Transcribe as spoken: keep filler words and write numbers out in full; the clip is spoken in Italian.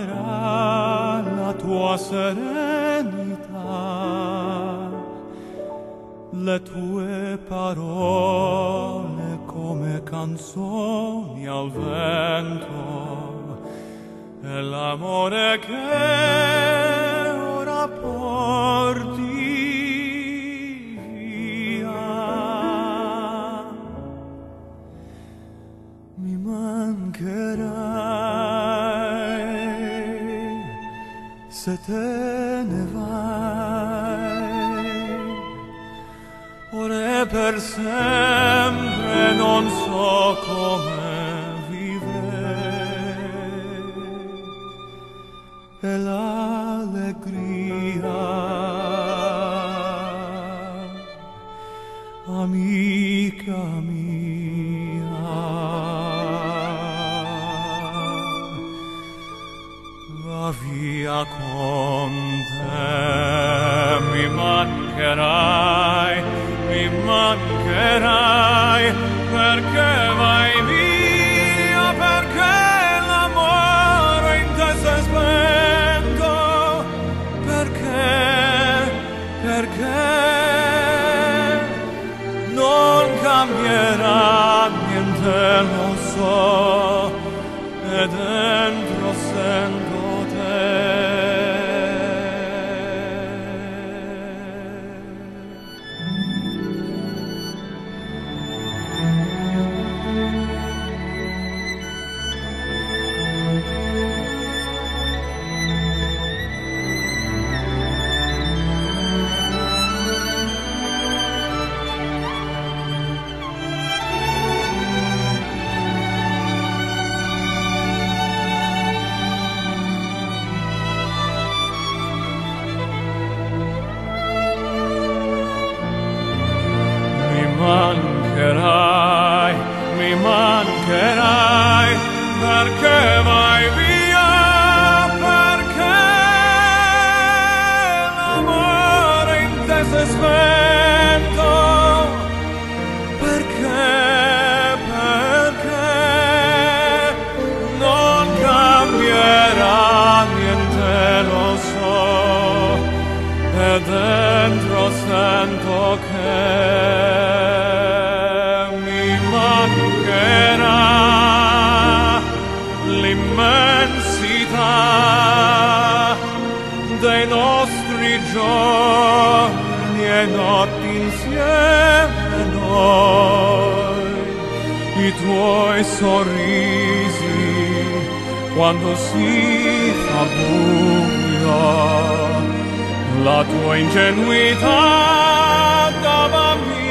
cambierà la tua serenità, le tue parole come canzoni al vento, e l'amore che ora porti via. Mi mancherai se te ne vai, ora e per sempre non so come vivere, e l'allegria, amica mia, va via con te. Mi mancherai, mi mancherai, perché vai via, perché l'amore in te si è spento, perché, perché non cambierà niente, lo so, e dentro sento te. Mi mancherai, mi mancherai, perché vai via, perché l'amore in te si è spento, perché, perché non cambierà niente, lo so, e dentro sento che mancherà l'immensità dei nostri giorni e notti insieme noi, i tuoi sorrisi quando si fa buio, la tua ingenuità davanti